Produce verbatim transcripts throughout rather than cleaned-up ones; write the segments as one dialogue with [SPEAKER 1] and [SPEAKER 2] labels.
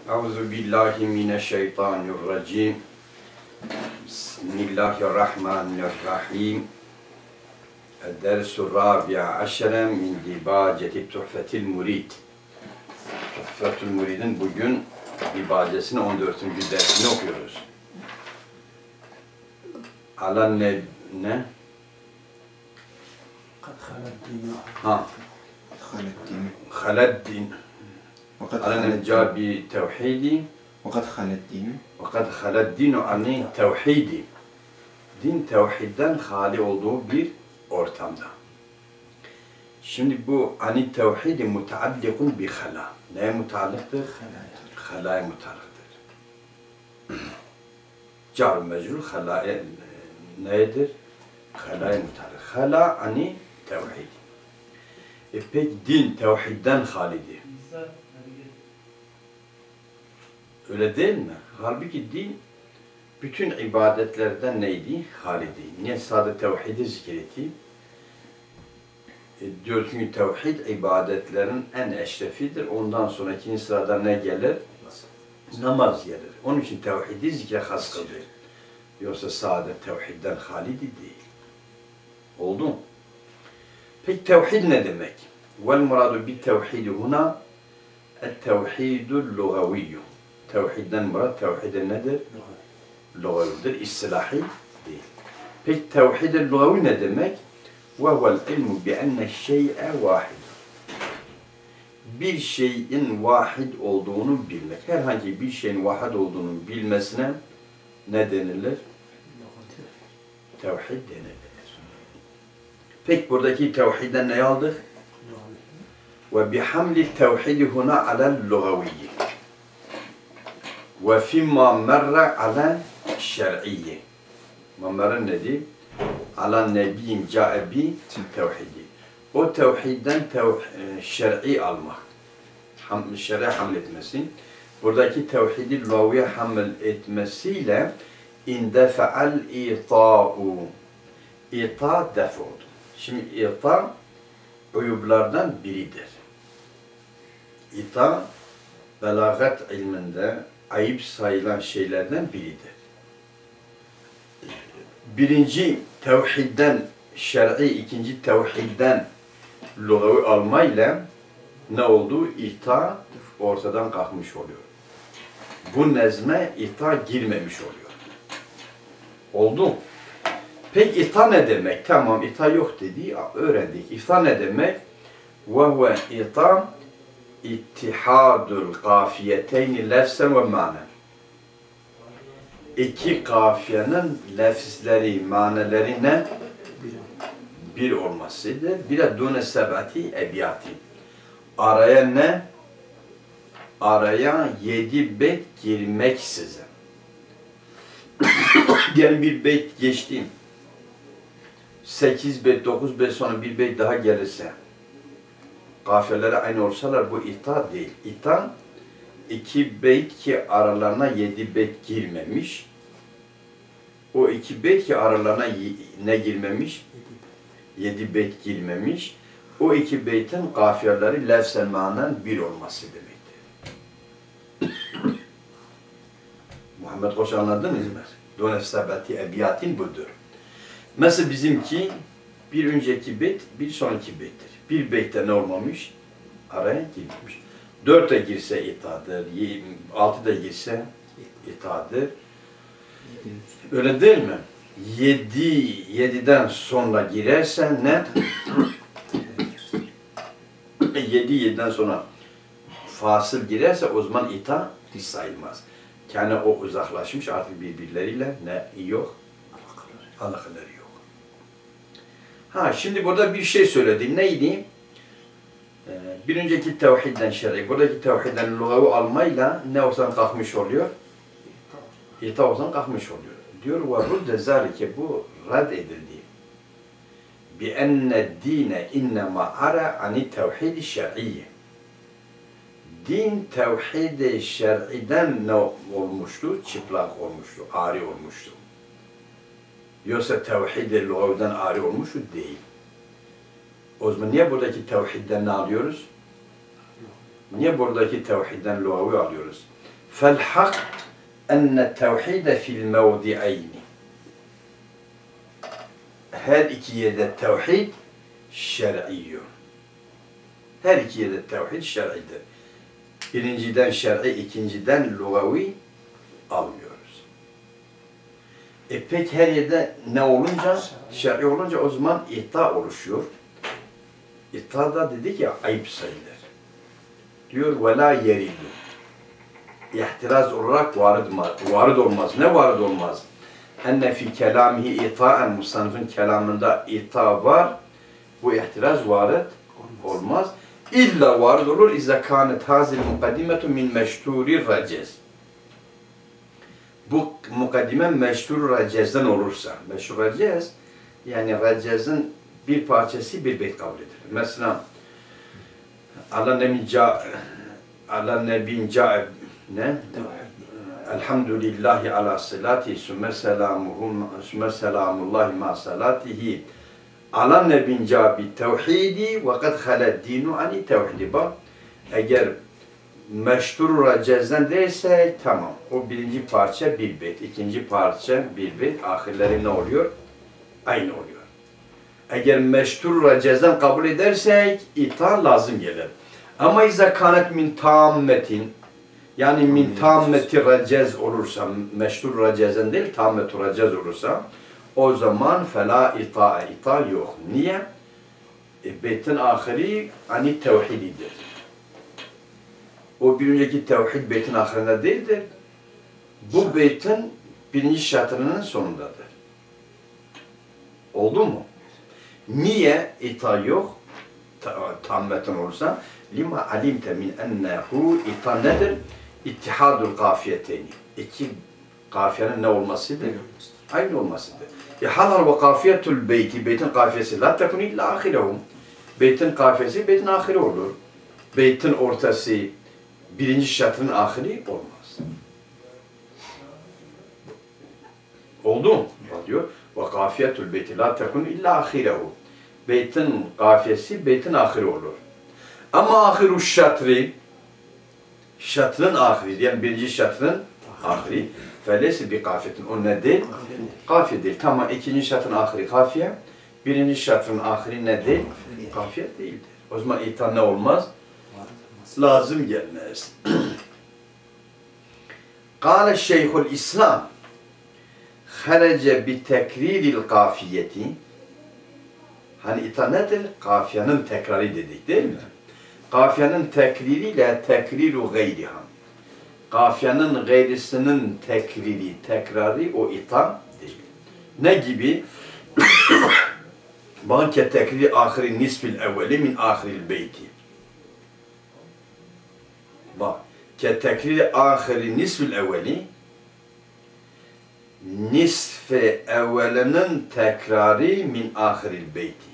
[SPEAKER 1] Euzu billahi mineşşeytanirracim. Bismillahirrahmanirrahim. Dersu Rabi'a aşere min dibaceti Tuhfetil Murid. Tuhfetil Murid'in bugün dibacesinin on dördüncü dersini okuyoruz. Alan ne? ne? Ha. Haleddin. Alan necca bi tevhidi.
[SPEAKER 2] وقد خل الدين
[SPEAKER 1] وقد خل الدين عن tevhidi. Din tevhidden hali olduğu bir ortamda. Şimdi bu ani tevhidi mutaallikun bi hala. Neye mutaallıktır? Halaya mutaallıktır. Car mecrur halaya nedir? Halaya mutaallık. Hala ani tevhidi. E peki din tevhidden halidir. Öyle değil mi? Halbuki din bütün ibadetlerden neydi? Halidi. Niye sadece tevhidi zikretti? E, diyor çünkü tevhid ibadetlerin en eşrefidir. Ondan sonra ikinci sırada ne gelir? Namaz gelir. Onun için tevhidi zikre has kıldı. Yoksa sadece tevhidden halidi değil. Oldu mu? Peki tevhid ne demek? Vel muradu bi tevhidi huna et-tevhidul lugaviyyü. Tevhidden murat, tevhidin nedir? Lugavidir, istilahi değil. Peki tevhid-i lugavi ne demek? وَهُوَ الْاِلْمُ بِأَنَّ الشَّيْءَ وَاحِدٌ. Bir şeyin vahid olduğunu bilmek. Herhangi bir şeyin vahid olduğunu bilmesine ne denilir? Tevhid denilir. Peki buradaki tevhidden ne aldık? وَبِحَمْلِ التَّوْحِدِ هُنَا عَلَى اللُّغَوِيِّ وَفِمَّا مَرَّ عَلَى الشَّرْعِيِّ. Mamların nedir? Ala nebiyyin câebi tevhidi. O tevhidden tev şer'i almak. Ham, şer'e hamletmesi. Buradaki tevhidi lugaviye haml etmesiyle indefe'al ita'u. İta def oldu. Şimdi ita uyublardan biridir. İta belagat ilminde ayıp sayılan şeylerden biridir. Birinci tevhidden şer'i, ikinci tevhidden lugavi almayla ne oldu? İta ortadan kalkmış oluyor. Bu nezme ita girmemiş oluyor. Oldu. Peki ita ne demek? Tamam ita yok dedi, öğrendik. İta ne demek? Ve huve ita ittihadul kafiyeteyni lefsen ve manen. İki kafiyenin lefzleri, manalarına bir olmasıdır. Bir de dune sebati ebiyati. Araya ne? Araya yedi beyt girmeksizin. Yani bir beyt geçti. Sekiz beyt, dokuz beyt sonra bir beyt daha gelirse kafiyeleri aynı olsalar bu ita değil. İta İki beyt ki aralarına yedi beyt girmemiş. O iki beyt ki aralarına ne girmemiş? Yedi beyt girmemiş. O iki beytin kafiyeleri lefzen manen bir olması demektir. Muhammed Koç anladınız mı? Dönef sebeti ebiyatin budur. Mesela bizimki bir önceki beyt, bir sonraki beyttir. Bir beytte ne olmamış? Araya girmemiş. Dörtte girse itadır, altıda girse itadır. Öyle değil mi? Yedi, yediden sonra girersen ne? Yedi, yediden sonra fasıl girerse o zaman ita sayılmaz. Yani o uzaklaşmış artık birbirleriyle ne yok? Alakaları yok. Ha şimdi burada bir şey söyledi. Neydi? Bir önceki tevhidden şer'i, buradaki tevhidden lugavi almayla ne ortadan kalkmış oluyor? İta ortadan kalkmış oluyor. Diyor ve rudde zâlike bu rad edildi. Bi enne dîne innema ara ani tevhid-i şer'iyye. Din tevhid-i şer'iden ne olmuştu? Çıplak olmuştu, ari olmuştu. Yoksa tevhid-i lugaviden ari olmuştu değil. O zaman niye buradaki tevhidden ne alıyoruz? Niye buradaki tevhidden lugavi alıyoruz? فَالْحَقْ اَنَّ التَّوْحِيدَ فِي الْمَوْضِعَيْنِ Her iki yerde tevhid şer'iyyun. Her iki yerde tevhid şer'idir. Birinciden şer'i, ikinciden lugavi almıyoruz. E pek her yerde ne olunca, şer'i olunca o zaman ihta oluşuyor. İhta da dedik ya ayıp sayılır. Diyor وَلَا يَرِدُ İhtiraz olarak varid, varid olmaz. Ne varid olmaz? Enne fi kelamihi ita'en musannifin kelamında ita var. Bu ihtiraz varid olmaz. İlla varid olur. İzâ kânet hâzil mukaddimetu min meştûri racez. Bu mukaddime meşhur racezden olursa. Meşhur racez yani racezin bir parçası bir beyt kabul edilir. Mesela Allah nebi ca Allah nebin ca ne? Elhamdülillahi ala salati sümme selamuhu sümme selamullahi ma salatihi ala nebin ca bi tevhidi ve kad haled dinu ani tevhidi. Bak eğer meşhur racezden değilse tamam. O birinci parça bir beyt, ikinci parça bir beyt, ahirleri ne oluyor? Aynı oluyor. Eğer meşhur racezden kabul edersek ita lazım gelir. Ama izâ kânet min tammetin yani min tammeti racez olursa, meşhur racezden değil, tammetu racez olursa o zaman fela ita'a ita yok. Niye? E, beytin ahiri ani tevhididir. O bir önceki tevhid beytin ahirinde değildir. Bu beytin birinci şartının sonundadır. Oldu mu? Niye ita yok? Tammetin olursa lima alimte min ennehu ita nedir? İttihadul kafiyeteyni. İki kafiyenin ne olmasıdır? Aynı olmasıdır. E hadar ve kafiyetul beyti, beytin kafiyesi la tekun illa ahirehum. Beytin kafiyesi beytin ahiri olur. Beytin ortası birinci şartının ahiri olmaz. Oldu mu? Diyor. Ve kafiyetul beyti la tekun illa ahirehu. Beytin kafiyesi beytin ahiri olur. Ama ahiru şatri şatrın ahiri, yani birinci şatrın ahiri felesi bir kafiyetin. O ne değil? Kafiye değil. Tamam, ikinci şatrın ahiri kafiye. Birinci şatrın ahiri ne değil? Kafiye değildir. O zaman ita ne olmaz? Lazım gelmez. Kâle Şeyhül İslam harece bi tekriril kafiyeti. Hani ita nedir? Kafiyenin tekrarı dedik değil mi? Kafiyenin tekririyle tekriru gayriha. Kafiyenin gayrisinin tekriri, tekrarı o ita değil. Ne gibi? Banke tekriri ahiri nisfil evveli min ahiril beyti. Bak, ke tekriri ahiri nisfil evveli nisfe evvelinin tekrarı min ahiril beyti.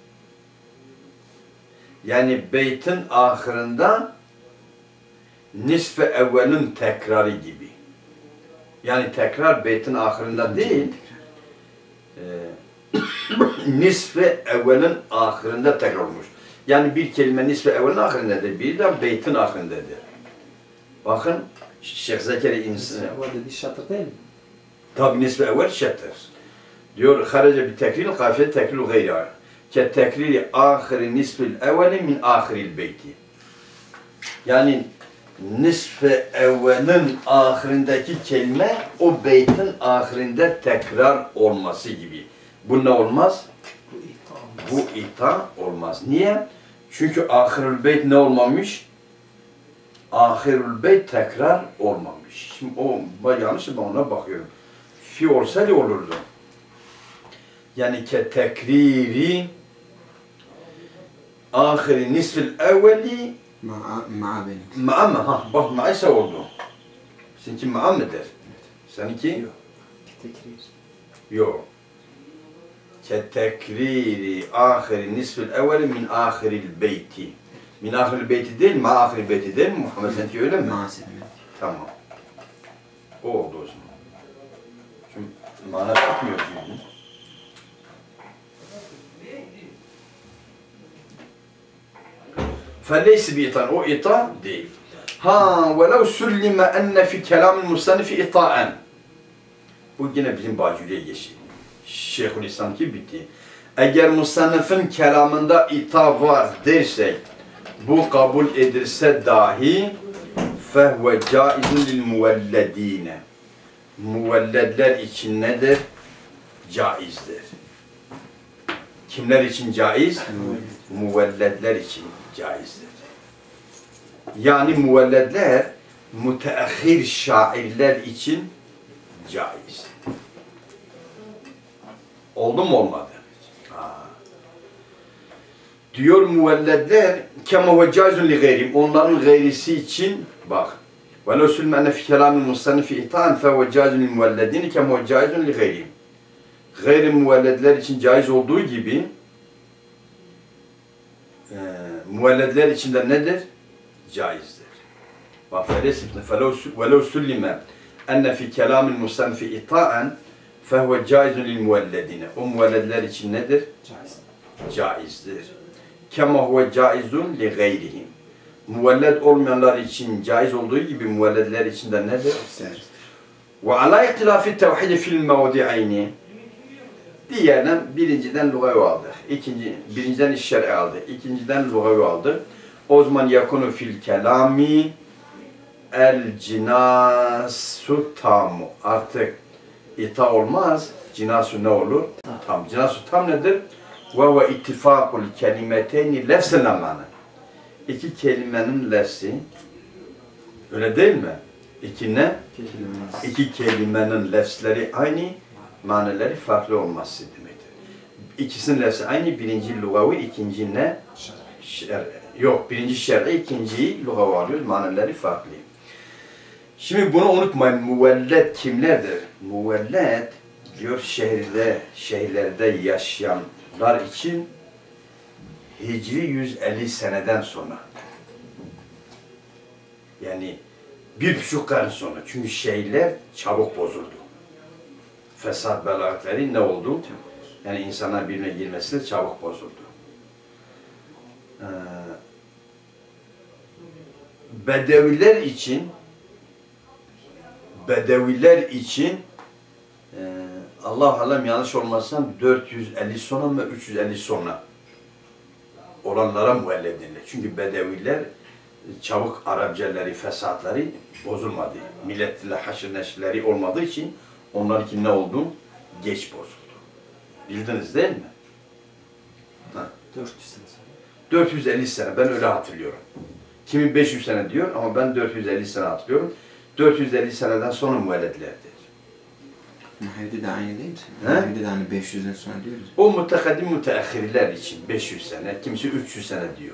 [SPEAKER 1] Yani beytin ahirinde nisfe evvelin tekrarı gibi. Yani tekrar beytin ahirinde değil, e, nisfe evvelin ahirinde tekrar olmuş. Yani bir kelime nisfe evvelin ahirindedir, bir de beytin ahirindedir. Bakın, Şeyh Zekeriya insan.
[SPEAKER 2] Nisfe evvel dediği şatır değil mi?
[SPEAKER 1] Tabi nisfe evvel şatır. Diyor, harace bir tekril, kafiye tekril gayri. Ke tekriri ahiri nisfil evveli min ahiril beyti. Yani nisfe evvelin ahirindeki kelime o beytin ahirinde tekrar olması gibi. Bu ne olmaz?
[SPEAKER 2] Bu ita olmaz.
[SPEAKER 1] Bu ita olmaz. Niye? Çünkü ahirül beyt ne olmamış? Ahirül beyt tekrar olmamış. Şimdi o yanlış, ben ona bakıyorum. Fi olsaydı olurdu. Yani ke tekriri ahiri nisfil evveli
[SPEAKER 3] ma'a benim.
[SPEAKER 1] ma'a mı? Ha, bak ma'a ise oldu. Seninki ma'a mıdır? Seninki?
[SPEAKER 2] Yok. Tekrir.
[SPEAKER 1] Yok. Ke tekriri ahiri nisfil evveli min ahiril beyti. Min ahiril beyti değil, ma ahiril beyti değil mi Muhammed? Seninki öyle mi?
[SPEAKER 3] Ma'asif.
[SPEAKER 1] Tamam. O oldu o zaman. Çünkü mana tutmuyor gibi. فَلَيْسِ بِيْتَانْ O ita değil. Ha velev sullime enne fi kelamil musannifi ita'en. Bu yine bizim Bacuriye geçti. Şeyhülislam ki bitti. Eğer musannifin kelamında ita var dersek, bu kabul edilse dahi fehve caizun lil muvelledine. Muvelledler için nedir? Caizdir. Kimler için caiz? Muvelledler için caizdir. Yani muvelledler müteahhir şairler için caiz. Oldu mu olmadı? Ha. Diyor muvelledler kema ve caizun li gayrim. Onların gayrisi için bak. Ve lo sülme enne fi kelamil musannifi ita'an fe ve caizun li muvelledin kema ve caizun li gayrim. Gayri muvelledler için caiz olduğu gibi e, muvelledler için de nedir? Caizdir. Bak felesifne ve lo sülme enne fi kelamil musannifi ita'an fehve caizun lil muvelledine. O muvelledler için nedir?
[SPEAKER 2] Caiz.
[SPEAKER 1] Caizdir. Kema huve caizun li gayrihim. Muvelled olmayanlar için caiz olduğu gibi muvelledler için de nedir? Ve ala ihtilafi tevhidi fil mevdi'ayni. Diyelim birinciden lugavi aldık. İkinci, birinciden şer'i aldık. İkinciden lugavi aldık. O zaman yakunu fil kelami el cinasu tamu. Artık ita olmaz. Cinasu ne olur? Tam. Cinasu tam nedir? Ve ve ittifakul kelimeteyni lefsen amana. İki kelimenin lefsi. Öyle değil mi? İki ne? İki kelimenin lefsleri aynı, manaları farklı olması demektir. İkisinin lefsi aynı. Birinci lugavi, ikinci ne? Şer. Yok, birinci şer'i, ikinciyi lugavi alıyoruz. Manaları farklı. Şimdi bunu unutmayın. Muvelled kimlerdir? Muvelled diyor şehirde, şehirlerde yaşayanlar için Hicri yüz elli seneden sonra. Yani bir buçuk karın sonra. Çünkü şehirler çabuk bozuldu. Fesat belagatleri ne oldu? Yani insanlar birbirine girmesi de çabuk bozuldu. Ee, Bedeviler için Bedeviler için e, Allah alem yanlış olmazsam dört yüz elli sonra mı üç yüz elli sonra olanlara muvelled denilir. Çünkü Bedeviler çabuk Arapçaları, fesatları bozulmadı. Milletle haşır neşirleri olmadığı için onlarınki ne oldu? Geç bozuldu. Bildiniz değil mi? Ha.
[SPEAKER 2] dört yüz sene sonra.
[SPEAKER 1] dört yüz elli sene ben öyle hatırlıyorum. Kimi beş yüz sene diyor ama ben dört yüz elli sene hatırlıyorum. dört yüz elli seneden sonra müvelledlerdir.
[SPEAKER 3] Muhevdi de aynı değil mi?
[SPEAKER 1] He?
[SPEAKER 3] Muhevdi de hani beş yüzden sonra diyoruz.
[SPEAKER 1] O mutekaddim müteahhirler için beş yüz sene, kimisi üç yüz sene diyor.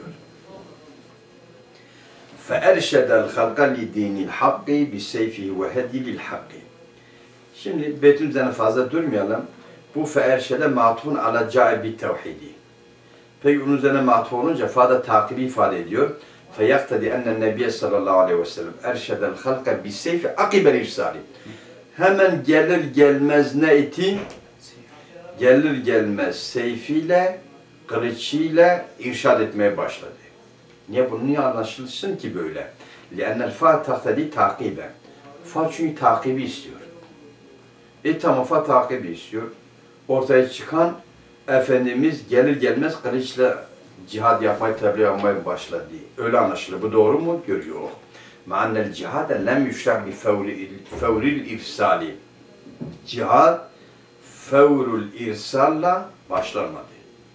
[SPEAKER 1] فَاَرْشَدَ الْخَلْقَ لِدِينِ الْحَقِّ بِسَيْفِهِ وَهَدِيلِ الْحَقِّ. Şimdi beytin üzerine fazla durmayalım. Bu feerşede matufun ala ca'ibi tevhidi. Peki onun üzerine matuf olunca fada takibi ifade ediyor. فَيَقْتَدِ اَنَّ النَّبِيَ sallallahu aleyhi ve sellem اَرْشَدَ الْخَلْقَ بِسَيْفِ عَقِبَ الْاِرْسَالِ. Hemen gelir gelmez ne eti? Gelir gelmez seyfiyle, kılıçıyla irşad etmeye başladı. Niye bunu niye anlaşılsın ki böyle? لِأَنَّ الْفَا تَقْتَدِي تَعْقِيبًا. Fa çünkü takibi istiyor. E tamam fa takibi istiyor. Ortaya çıkan Efendimiz gelir gelmez kılıçla cihad yapmayı, tebliğ yapmaya başladı. Öyle anlaşılır. Bu doğru mu? Görüyor. مَعَنَّ الْجِهَادَ لَمْ يُشْرَقْ بِفَوْرِ الْاِرْسَالِ. Cihad fevrul irsalla başlanmadı.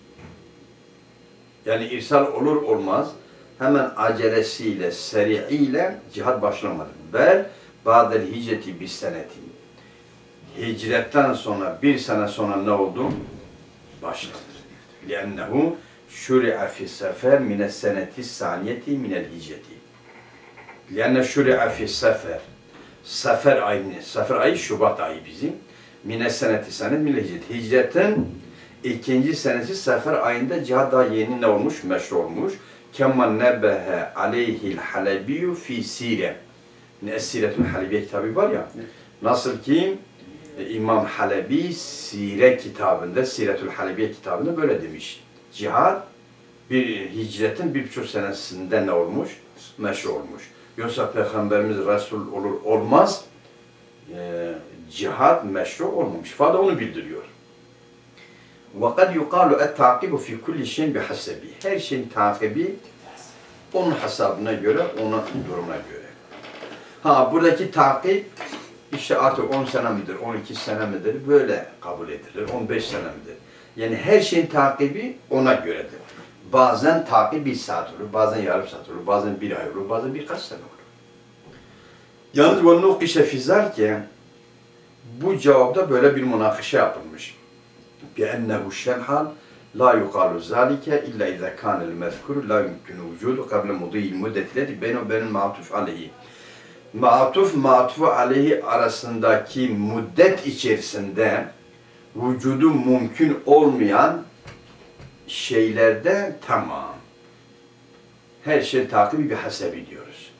[SPEAKER 1] Yani irsal olur olmaz hemen acelesiyle, seri'iyle cihad başlamadı. Bel ba'del hicreti bis senetin. Hicretten sonra bir sene sonra ne oldu? Başladı. لِأَنَّهُ شُرِعَ فِي السَّفَرِ مِنَ السَّنَةِ السَّانِيَةِ مِنَ الْهِجْرَةِ. لِأَنَّ شُرِعَ فِي السَّفَرِ. Sefer ayı, sefer ayı Şubat ayı bizim. Mine seneti senet mine hicret. Hicretin ikinci senesi sefer ayında cihad daha yeni ne olmuş? Meşru olmuş. Kemman nebehe aleyhil halebiyyü fi sire. Es-Siretül Halebiye kitabı var ya. Nasıl ki İmam Halebi Sire kitabında, Siretül Halebiye kitabında böyle demiş. Cihad bir hicretin bir buçuk senesinde ne olmuş? Meşru olmuş. Yoksa Peygamberimiz Resul olur olmaz, e, cihad meşru olmamış. Fada onu bildiriyor. وَقَدْ يُقَالُ اَتْتَعْقِبُ فِي كُلِّ شَيْءٍ بِحَسَبِهِ. Her şeyin takibi onun hesabına göre, onun durumuna göre. Ha buradaki takip işte artık on sene midir, on iki sene midir böyle kabul edilir, on beş sene midir? Yani her şeyin takibi ona göredir. Bazen takip bir saat olur, bazen yarım saat olur, bazen bir ay olur, bazen birkaç sene olur. Yalnız bu nukişe fizar ki bu cevapta böyle bir münakışa yapılmış. بِأَنَّهُ الشَّرْحَالِ لَا يُقَالُ ذَٰلِكَ اِلَّا اِذَا كَانَ الْمَذْكُرُ لَا يُمْكِنُ وُجُودُ قَبْلَ مُضِيِّ الْمُدَّةِ الَّتِي بَيْنَهُ وَبَيْنَ الْمَعْطُوفِ عَلَيْهِ. Ma'tuf, ma'tufu aleyhi arasındaki müddet içerisinde vücudu mümkün olmayan şeylerde tamam. Her şey takibi bir hasebi diyoruz.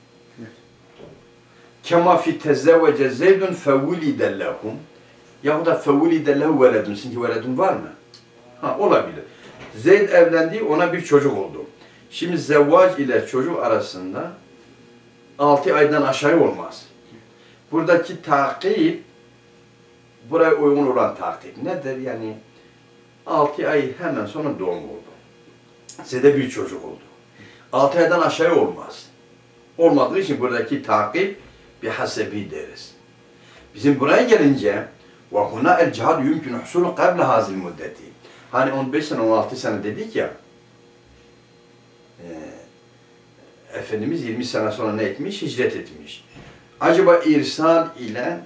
[SPEAKER 1] Kema fi tezevvece zeydun fevulide lehum. Yahut da fevulide lehu veledun. Çünkü veledun var mı? Ha olabilir. Zeyd evlendi, ona bir çocuk oldu. Şimdi zevvac ile çocuk arasında altı aydan aşağı olmaz. Buradaki takip, buraya uygun olan takip nedir? Yani altı ay hemen sonra doğum oldu. Size bir çocuk oldu. altı aydan aşağı olmaz. Olmadığı için buradaki takip bir hasebi deriz. Bizim buraya gelince وَهُنَا الْجِهَادُ يُمْكِنُ حُصُولُ قَبْلَ هَذِي الْمُدَّةِ. Hani on beş sene, on altı sene dedik ya, e, Efendimiz yirmi sene sonra ne etmiş? Hicret etmiş. Acaba irsal ile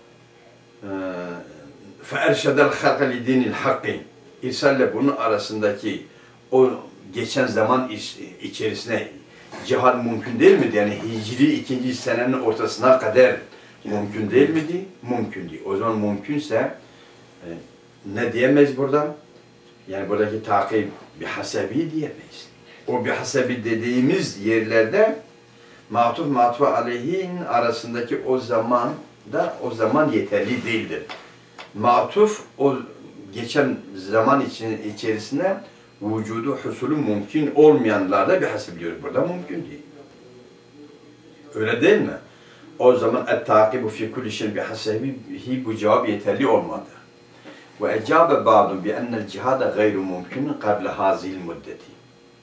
[SPEAKER 1] فَاَرْشَدَ الْخَلْقَ لِدِينِ الْحَقِّ İrsal ile bunun arasındaki o geçen zaman içerisine cihad mümkün değil miydi? Yani Hicri ikinci senenin ortasına kadar mümkün değil miydi? Mümkün değil. O zaman mümkünse e, ne diyemeyiz buradan? Yani buradaki takip bir hasebi diyemeyiz. O bir hasebi dediğimiz yerlerde matuf matuf aleyhin arasındaki o zaman da o zaman yeterli değildir. Matuf o geçen zaman için, içerisinde vücudu husulü mümkün olmayanlarda bir hasebi diyoruz. Burada mümkün değil. Öyle değil mi? O zaman et-takibu fi kulli şeyin bihasebihi bu cevap yeterli olmadı. Ve ecabe ba'dun bi ennel cihada gayru mümkün qabla hazil muddeti.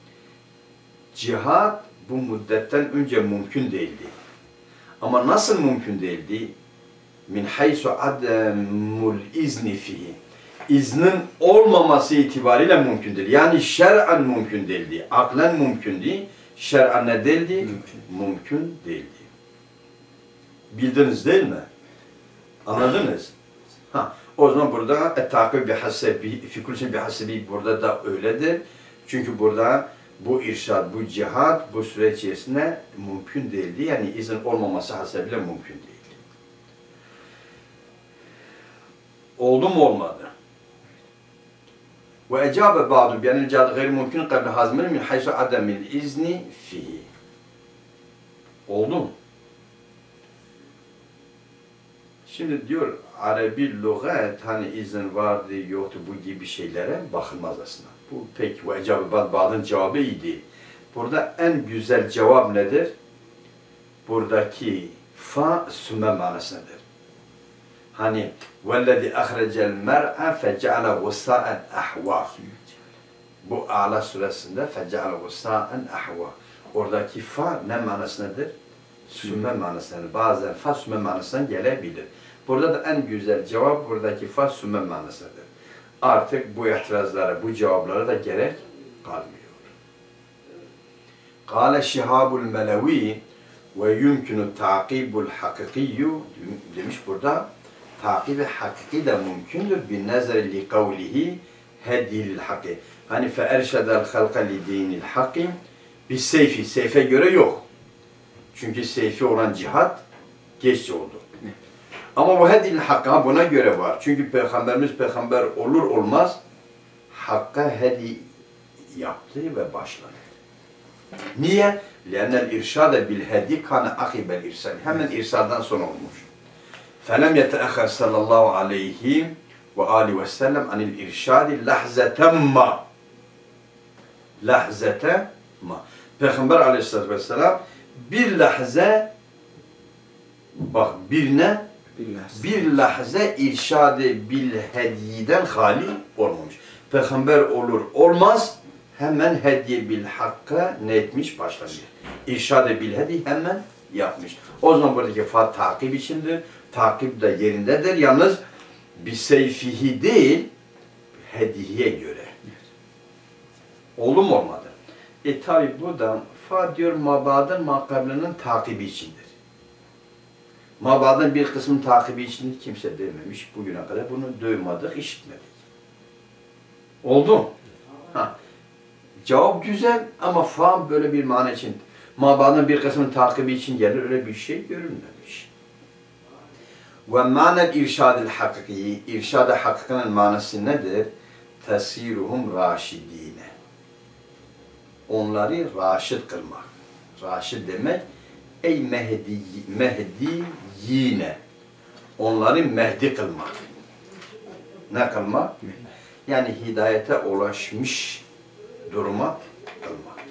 [SPEAKER 1] Cihad bu müddetten önce mümkün değildi. Ama nasıl mümkün değildi? Min haysu ademul izni fihi. İznin olmaması itibariyle mümkün değil. Yani şer'an mümkün değildi. Aklen mümkün değil. Şer'an ne değildi? Mümkün, mümkün değildi. Bildiniz değil mi? Anladınız? Ha, o zaman burada et-takib bihasebi, fi kulli şeyin bihasebi burada da öyledir. Çünkü burada bu irşad, bu cihad bu süre içerisinde mümkün değildi. Yani izin olmaması hasebiyle mümkün değil. Oldu mu olmadı? Ve ecabe ba'du bi'enil cihad gayri mümkün qabla hazmin min haysu ademil izni fihi. Oldu mu? Şimdi diyor Arabi lügat hani izin vardı yoktu bu gibi şeylere bakılmaz aslında. Bu pek ve ecabı bazının cevabı iyi değil. Burada en güzel cevap nedir? Buradaki fa sümme manasındadır. Hani vellezî ahrecel mer'a fece'ale gusâen ahvâ. Bu A'la suresinde fece'ale gusâen ahvâ. Oradaki fa ne manasındadır? Sümme manasındadır. Bazen fa sümme manasından gelebilir. Burada da en güzel cevap buradaki fa sümme manasındadır. Artık bu itirazlara, bu cevaplara da gerek kalmıyor. Kâle şihabul melevi ve yumkinu ta'kibul hakikiyyu demiş burada. Takibi hakiki de mümkündür. Bin nezeri li kavlihi hediyil hakkı. Hani fe erşedel halka li dinil hakkı. Biz seyfi, seyfe göre yok. Çünkü seyfi olan cihat geç oldu. Ama bu hedil hakka buna göre var. Çünkü Peygamberimiz peygamber olur olmaz hakka hedi yaptı ve başladı. Niye? Lennel irşade bil hedi kana akibel irsal. Hemen irsaldan sonra olmuş. Felem yeteahhar sallallahu aleyhi ve aleyhi ve sellem anil irşadi lahzeten ma. Lahzeten ma. Peygamber aleyhissalatü vesselam bir lahze bak birine
[SPEAKER 3] Billah.
[SPEAKER 1] bir lahze irşadı bil hediyeden hali olmamış. Peygamber olur olmaz hemen hediye bil hakka ne etmiş başlamış. İrşadı bil hediye hemen yapmış. O zaman buradaki fa takip içindir. Takip de yerindedir. Yalnız bir seyfihi değil hediyeye göre. Oldu mu olmadı? E tabi buradan fa diyor mabadın makablinin takibi içindir. Mabadın bir kısmın takibi içindir kimse dememiş. Bugüne kadar bunu duymadık, işitmedik. Oldu mu? Ha. Cevap güzel ama fa böyle bir mana için. Mabadın bir kısmın takibi için gelir öyle bir şey görünmemiş. Ve manel irşadil hakiki, irşad-ı hakikinin manası nedir? Tesiruhum raşidine. Onları raşid kılmak. Raşid demek ey mehdi, mehdi yine. Onları mehdi kılmak. Ne kılmak? Yani hidayete ulaşmış duruma kılmak.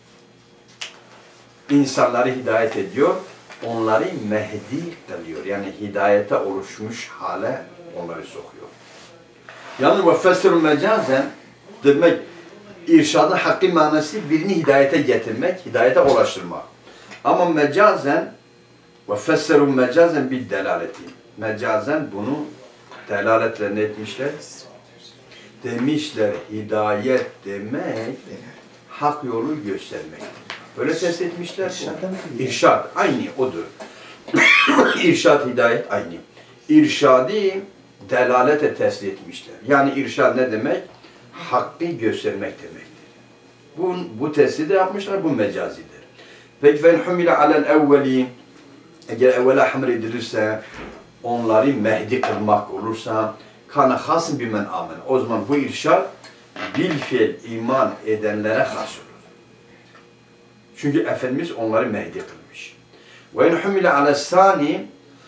[SPEAKER 1] İnsanları hidayet ediyor, onları mehdi kılıyor. Yani hidayete oluşmuş hale onları sokuyor. Yalnız ve fesrü mecazen demek irşadın hakkı manası birini hidayete getirmek, hidayete ulaştırmak. Ama mecazen ve fesrü mecazen bir delaleti. Mecazen bunu delaletle ne etmişler? Demişler hidayet demek hak yolu göstermek. Böyle test etmişler. İrşad aynı odur. İrşad hidayet aynı. İrşadi delalete test etmişler. Yani irşad ne demek? Hakkı göstermek demektir. Bu, bu testi de yapmışlar, bu mecazidir. Peki fen humile alel evveli eğer evvela hamle edilirse onları mehdi kılmak olursa kana hasın bimen amen. O zaman bu irşad bil fiil iman edenlere has olur. Çünkü Efendimiz onları mehdi kılmış. Ve en humile ala sani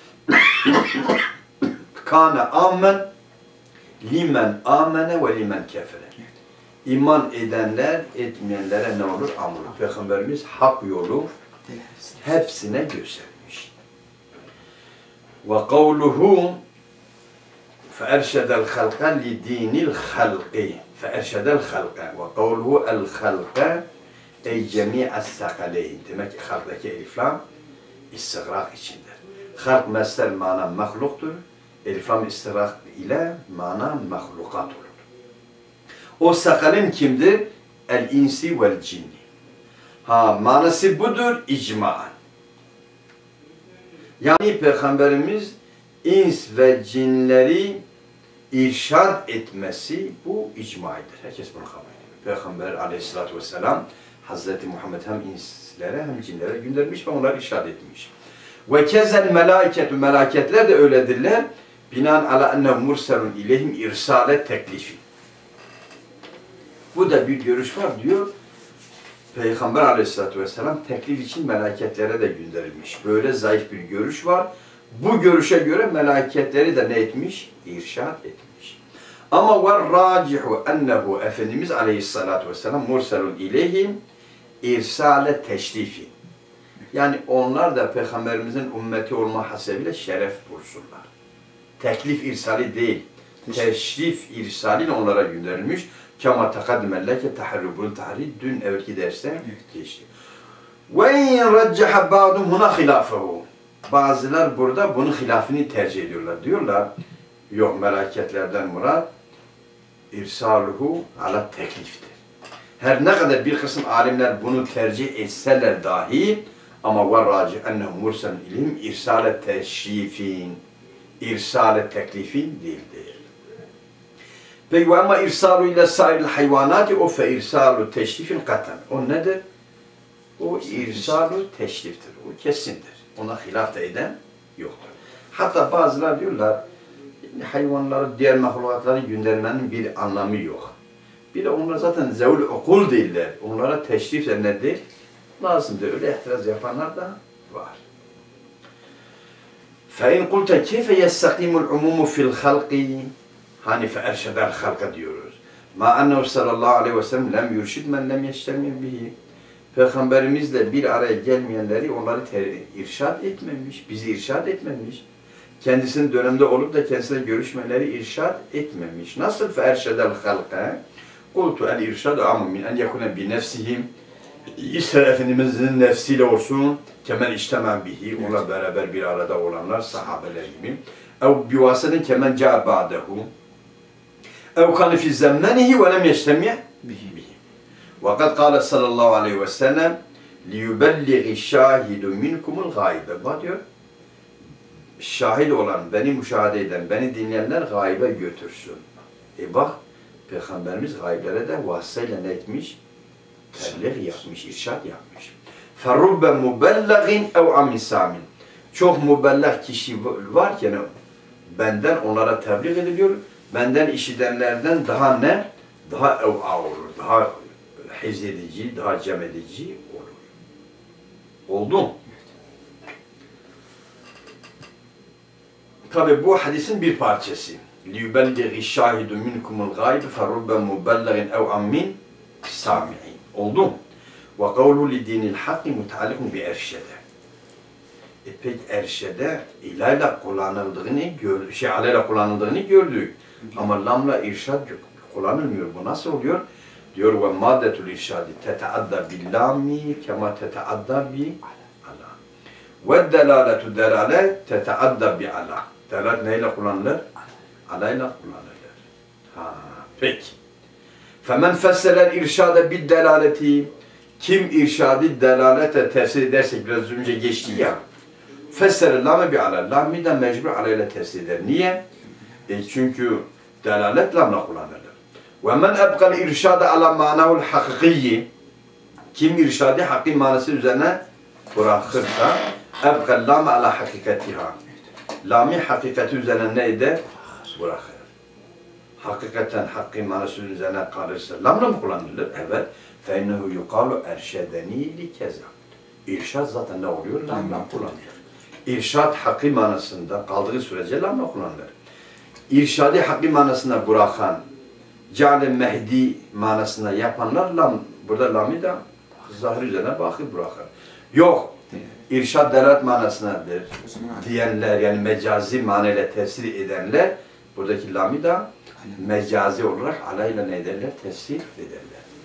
[SPEAKER 1] kana amen limen amene ve limen kefere. İman edenler etmeyenlere ne olur? Amr. Peygamberimiz hak yolu hepsine göstermiş. Ve kavluhu فأرشد الخلق لدين الخلق فأرشد الخلق وقوله الخلق أي جميع الثقلين demek ki halktaki eliflam istigrak içindir. Halk mesler mana mahluktur. Eliflam istigrak ile mana mahlukat olur. O sakalin kimdir? El insi vel cinni. Ha manası budur icmaen. Yani Peygamberimiz ins ve cinleri irşad etmesi bu icmaidir. Herkes bunu kabul ediyor. Peygamber aleyhissalatü vesselam Hazreti Muhammed hem inslere hem cinlere göndermiş ve onları irşad etmiş. Ve kezel melâiketu melâketler de öyledirler. Binan ala enne murselun ileyhim irsale teklifi. Bu da bir görüş var diyor. Peygamber aleyhissalatü vesselam teklif için melâketlere de gönderilmiş. Böyle zayıf bir görüş var. Bu görüşe göre melaketleri de ne etmiş? İrşad etmiş. Ama var racihu ennehu Efendimiz aleyhissalatu vesselam murselun ileyhim irsale teşrifi. Yani onlar da Peygamberimizin ümmeti olma hasebiyle şeref bulsunlar. Teklif irsali değil, teşrif irsaliyle onlara gönderilmiş. Kama takaddimelleke taharrubun tahri dün evvelki derste geçti. Ve in reccaha ba'dum huna hilafehu. Bazılar burada bunun hilafını tercih ediyorlar. Diyorlar, yok melaketlerden murat irsaluhu ala tekliftir. Her ne kadar bir kısım alimler bunu tercih etseler dahi ama var raci ennehu murselun ilim irsale teşrifin, irsale teklifin değildir. Peki ama irsalu ile sairil hayvanati o fe irsalu teşrifin katan. O nedir? O irsalu teşriftir. O kesindir. Ona hilaf da eden yoktur. Hatta bazılar diyorlar, hayvanları, diğer mahlukatları göndermenin bir anlamı yok. Bir de onlar zaten zevl-i okul değiller. Onlara teşrif de nedir? Lazımdır. Öyle ihtiraz yapanlar da var. فَاِنْ قُلْتَ كَيْفَ يَسْتَقِيمُ الْعُمُومُ فِي الْخَلْقِ Hani فَاَرْشَدَ الْخَلْقَ diyoruz. مَا اَنَّهُ sallallahu aleyhi ve sellem lem yurşid men lem yeştermin bihi. Peygamberimizle bir araya gelmeyenleri onları irşad etmemiş, bizi irşad etmemiş. Kendisinin dönemde olup da kendisiyle görüşmeleri irşad etmemiş. Nasıl fe'erşedel halka? Kultu el irşadu amu min en yekune bi nefsihim. İsa Efendimiz'in nefsiyle olsun, kemen iştemen bihi, onunla beraber bir arada olanlar, sahabeler gibi. Ev bivasetin kemen ca'a ba'dehu. Ev kanı fi zemmenihi ve lem yeştemi' bihi bihi. Vakat kâle sallallahu aleyhi ve sellem liyubelliği şahidu minkumul gâibe. Bak diyor, şahit olan, beni müşahede eden, beni dinleyenler gaybe götürsün. E bak, Peygamberimiz gayblere de vasıtayla ne etmiş? Tebliğ yapmış, irşad yapmış. فَرُبَّ مُبَلَّغٍ اَوْ عَمِّ سَامٍ. Çok mübelleğ kişi varken benden onlara tebliğ ediliyor. Benden işitenlerden daha ne? Daha ev'a olur, daha hizedici, daha cem edici olur. Oldu mu? Tabi bu hadisin bir parçası. لِيُبَلِّغِ الشَّاهِدُ مِنْكُمُ الْغَائِبِ فَرُبَّ مُبَلَّغٍ اَوْ عَمِّنْ سَامِعِينَ. Oldu mu? وَقَوْلُ لِدِينِ الْحَقِّ مُتَعَلِقٌ بِاَرْشَدَ. E peki erşede ilayla kullanıldığını gördük, şey alayla kullanıldığını gördük. Ama lamla irşad kullanılmıyor. Bu nasıl oluyor? Diyor ve maddetul irşadi teteadda billami kema teteadda bi ala. Ve delaletu delale teteadda bi ala. Delalet neyle kullanılır? Alayla kullanılır. Ha, peki. Femen fesseler irşade bid delaleti. Kim irşadi delalete tefsir ederse biraz önce geçti ya. Fesseler lame bi ala. Lami de mecbur alayla tefsir eder. Niye? E çünkü delalet lamla kullanılır. Ve men ebkal irşade ala manahul hakiki. Kim irşadi hakiki manası üzerine bırakırsa ebkal lame ala hakikatiha. Lami hakikati üzerine ne eder? Bırakır. Hakikaten hakiki manası üzerine kalırsa lamla mı kullanılır? Evet. فَاِنَّهُ يُقَالُ اَرْشَدَن۪ي لِكَذَا. İrşad zaten ne oluyor? Lamla kullanılır. İrşad hakiki manasında kaldığı sürece lamla kullanılır. İrşadi hakiki manasına bırakan, ceale mehdi manasına yapanlar lam, burada lamı da zahir üzerine bakı bırakır. Yok, irşad delalet manasındadır diyenler, yani mecazi manayla tefsir edenler, buradaki lamı da mecazi olarak alayla ne ederler? Tefsir ederler.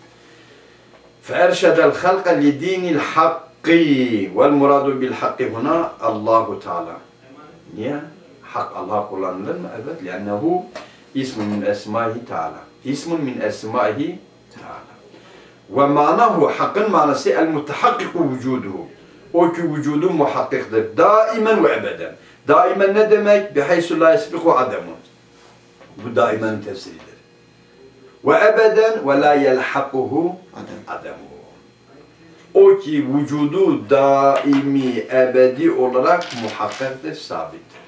[SPEAKER 1] فَاَرْشَدَ الْخَلْقَ لِد۪ينِ الْحَقِّ وَالْمُرَادُ بِالْحَقِّ هُنَا Allahu Teala. Niye? Hak Allah kullanılır mı? Evet. لِأَنَّهُ ismun min esmaihi Teala. İsmun min esmaihi Teala. Ve manahu, hakkın manası el-mutahakkiku vücuduhu. O ki vücudu muhakkiktir. Daimen ve ebeden. Daimen ne demek? Bihaysu la yesbiku ademun. Bu daimen tefsiridir. Ve ebeden ve la yelhakuhu ademuhu. O ki vücudu daimi, ebedi olarak muhakkiktir, sabittir.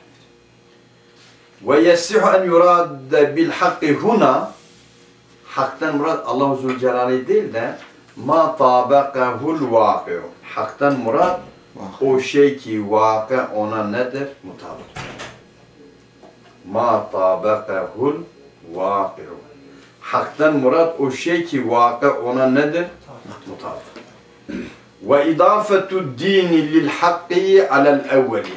[SPEAKER 1] Ve yesihu en yurad bil hakki huna. Hak'tan murad Allah-u Zülcelal'i değil de ma tabakahul vaki'u. Hak'tan murad o şey ki vakı ona nedir? Mutabık. Ma tabakahul vaki'u. Hak'tan murad o şey ki vakı ona nedir? Mutabık. Ve idafetu dini lil hakki alel evveli.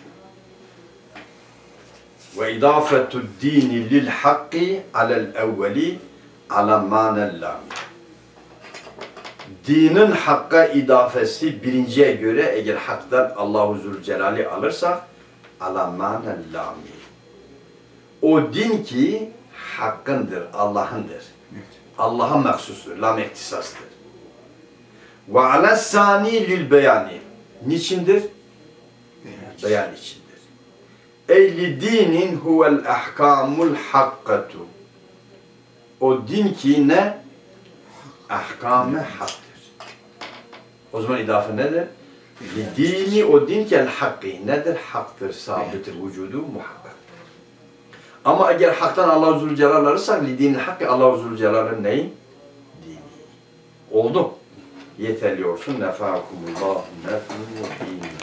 [SPEAKER 1] Ve idafetu dini lil hakki alel evveli ala manel lami. Dinin hakka idafesi birinciye göre eğer haktan Allah-u Zülcelal'i alırsak ala manel lami. O din ki hakkındır, Allah'ındır. Allah'a mahsustur, lam ihtisastır. Ve ala sani lil beyani. Niçindir? Beyan içindir. Eyli dinin huvel ahkamul hakkatu. O din ki ne? Ahkam-ı haktır. O zaman idafe nedir? Dini o din ki el-hakkı nedir? Haktır, sabittir, vücudu muhakkaktır. Ama eğer haktan Allah-u Zülcelal alırsak, li-dinin hakkı Allah-u Zülcelal'ın neyi? Dini. Oldu. Yeterli olsun. Nefâkumullah nefâkumullah.